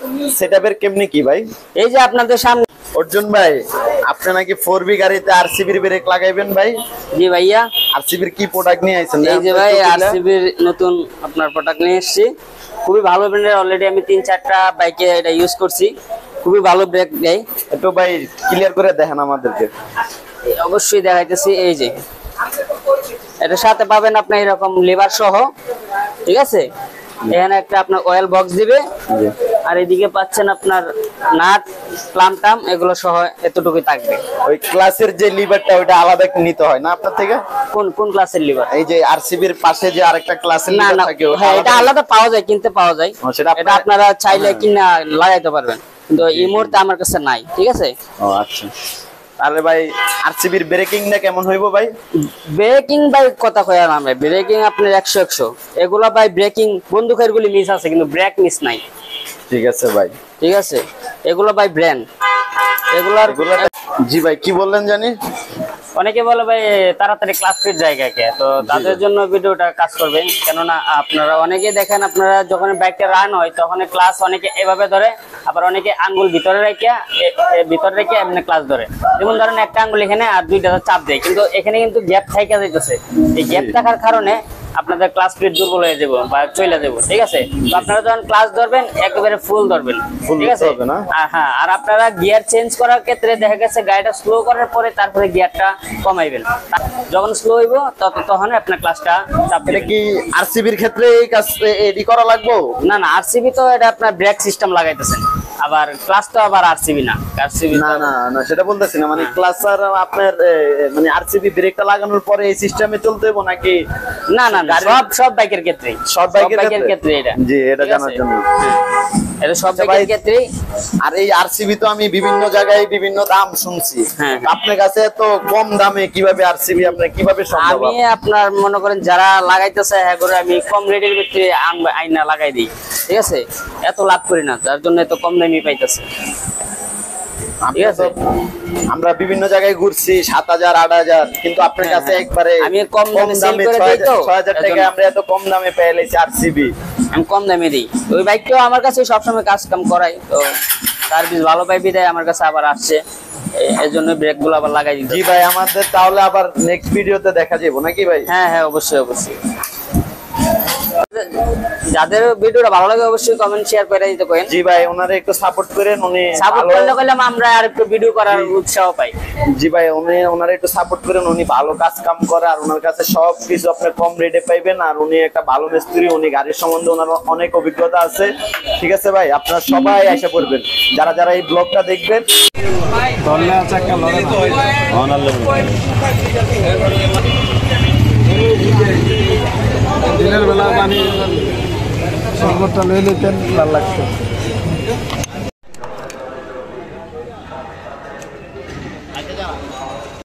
সেটআপের কেমনি কি ভাই? এই যে আপনাদের সামনে অর্জুন ভাই, আপনি নাকি 4B গাড়িতে আরসিবির ব্রেক লাগাইবেন ভাই? জি ভাইয়া। আরসিবির কি প্রোডাক্ট নিয়ে আইছেন? এই যে ভাই আরসিবির নতুন আপনার প্রোডাক্ট নিয়ে এসেছি, খুবই ভালো ব্র্যান্ডের। অলরেডি আমি 3-4টা বাইকে এটা ইউজ করছি, খুবই ভালো ব্রেক দেয়। একটু ভাই ক্লিয়ার করে দেখেন আমাদেরকে। অবশ্যই দেখাইতেছি। এই যে এটার সাথে পাবেন আপনি এরকম লিভার সহ, ঠিক আছে? এখানে একটা আপনার অয়েল বক্স দিবে, আর এদিকে পাচ্ছেন আপনার নাট প্লাম টাম এগুলো সহ এতটুকুই থাকবে। ওই ক্লাসের যে লিভারটা ওটা আলাদা নিতে হয় না আপনার থেকে? কোন কোন ক্লাসের লিভার? এই যে আরসিবির পাশে যে আরেকটা ক্লাসের লিভার থাকে, হ্যাঁ এটা আলাদা পাওয়া যায়, কিনতে পাওয়া যায়। এটা আপনারা চাইলে কিনা লাগাইতে পারবেন, কিন্তু এই মুহূর্তে আমার কাছে নাই, ঠিক আছে? ও আচ্ছা। তাহলে ভাই আরসিবির ব্রেকিংটা কেমন হইব ভাই? ব্রেকিং ভাই কথা কইয়া না ভাই, ব্রেকিং আপনার 100 এগুলা ভাই ব্রেকিং বন্দুকের গুলি মিস আছে, কিন্তু ব্রেক মিস নাই। ঠিক আছে ভাই, ঠিক আছে? এগুলো ভাই ব্র্যান্ড এগুলার। জি ভাই কি বললেন জানি? অনেকে বলে ভাই তাড়াতাড়ি ক্লাস ফিট জায়গাকে, তো তাদের জন্য ভিডিওটা কাজ করবে। কেননা আপনারা অনেকে দেখেন, আপনারা যখন বাইকটা রান হয় তখন ক্লাস অনেকে এভাবে ধরে, আবার অনেকে আঙ্গুল ভিতরে রেখে এমনি ক্লাস ধরে। যেমন ধরেন একটা আঙ্গুল এখানে আর দুইটা চাপ দেয়, কিন্তু এখানে কিন্তু গ্যাপ থাইকা যাইতেছে। এই গ্যাপ থাকার কারণে আপনাদের ক্লাস ফিট দুর্বল হয়ে যাবো বা চলে যাবো, ঠিক আছে? তো আপনারা যখন ক্লাস ধরবেন একেবারে ফুল ধরবেন, ঠিক আছে? হ্যাঁ, আর আপনারা গিয়ার চেঞ্জ করার ক্ষেত্রে দেখা গেছে গাড়িটা স্লো করার পরে তারপরে গিয়ারটা কমাইবেন। যখন স্লো হইব তখন আপনার ক্লাসটা চাপবে। কি আরসিবির ক্ষেত্রে এই কাজ এডি করা লাগবে? না না, আরসিবি তো এটা আপনার ব্রেক সিস্টেম লাগাইতেছেন, আবার ক্লাস তো আবার আরসিবি না। আরসিবি না না না, সেটা বলতেছি না, মানে ক্লাস আর আপনার মানে আরসিবি ব্রেকটা লাগানোর পরে এই সিস্টেমে চলতে হবে নাকি? না না, সব বাইকের ক্ষেত্রে, সব বাইকের ক্ষেত্রে এটা। জি, এটা জানার জন্য। এটা সব বাইকের ক্ষেত্রে। আর এই আরসিবি তো আমি বিভিন্ন জায়গায় বিভিন্ন দাম শুনছি, আপনার কাছে তো কম দামে কিভাবে আরসিবি আপনি কিভাবে সম্ভব? আমি আপনার মনে করেন যারা লাগাইতেছে হ্যাঁ করে আমি কম রেটের ভিতরে আইনা লাগাই দিই, ঠিক আছে? এত লাভ করি না, যার জন্য এত কম দামি পাইতেছে। ঠিক আছে, আমরা বিভিন্ন জায়গায় ঘুরছি 7,000 8,000, কিন্তু আপনার কাছে একবারে আমি কম দামে সেল করে দেই। তো 6,000 টাকা আমরা এত কম দামে পেয়ে লাইছি আরসিবি, আমি কম দামে দিই। ওই বাইকটাও আমার কাছে সবসময় কাজ কাম করাই, তো সার্ভিস ভালো পাইবি দেয় আমার কাছে, আবার আসছে এই জন্য ব্রেক গুলো আবার লাগাই দিই। জি ভাই, আমাদের তাহলে আবার নেক্সট ভিডিওতে দেখা যাবে নাকি ভাই? হ্যাঁ হ্যাঁ, অবশ্যই অবশ্যই। যাদের ভিডিওটা ভালো লাগে অবশ্যই কমেন্ট শেয়ার করে দিতে করেন। জি ভাই, ওনারে একটু সাপোর্ট করেন, উনি সাপোর্ট করলে আমরা আর একটু ভিডিও করার উৎসাহ পাই। জি ভাই, ওনারে একটু সাপোর্ট করেন, উনি ভালো কাজ কাম করে, আর ওনার কাছে সবকিছু আপনি কম রেটে পাইবেন। আর উনি একটা ভালো মিস্ত্রি, উনি গাড়ির সম্বন্ধে ওনার অনেক অভিজ্ঞতা আছে, ঠিক আছে ভাই? আপনারা সবাই আশা করবেন যারা যারা এই ব্লগটা দেখবেন। দিনের বেলা পানি শরবতটা লইলে তেল ভালো লাগছে।